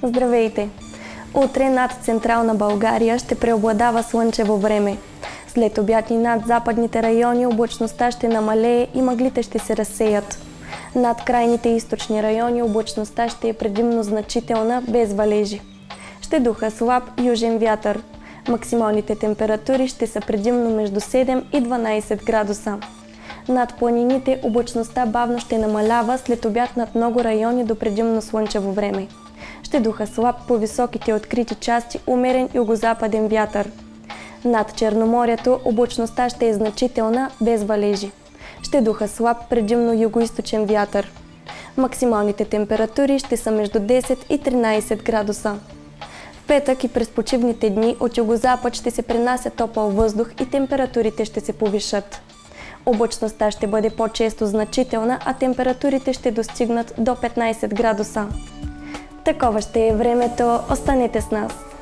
Здравейте! Утре над централна България ще преобладава слънчево време. След обяд и над западните райони облачността ще намалее и мъглите ще се разсеят. Над крайните източни райони облачността ще е предимно значителна, без валежи. Ще духа слаб южен вятър. Максималните температури ще са предимно между 7 и 12 градуса. Над планините облачността бавно ще намалява след обяд над много райони до предимно слънчево време. Ще духа слаб по високите открити части умерен югозападен вятър. Над Черноморието облачността ще е значителна, без валежи. Ще духа слаб предимно югоизточен вятър. Максималните температури ще са между 10 и 13 градуса. В петък и през почивните дни от югозапад ще се пренася топъл въздух и температурите ще се повишат. Облачността ще бъде по-често значителна, а температурите ще достигнат до 15 градуса. Такова ще е времето, останете с нас!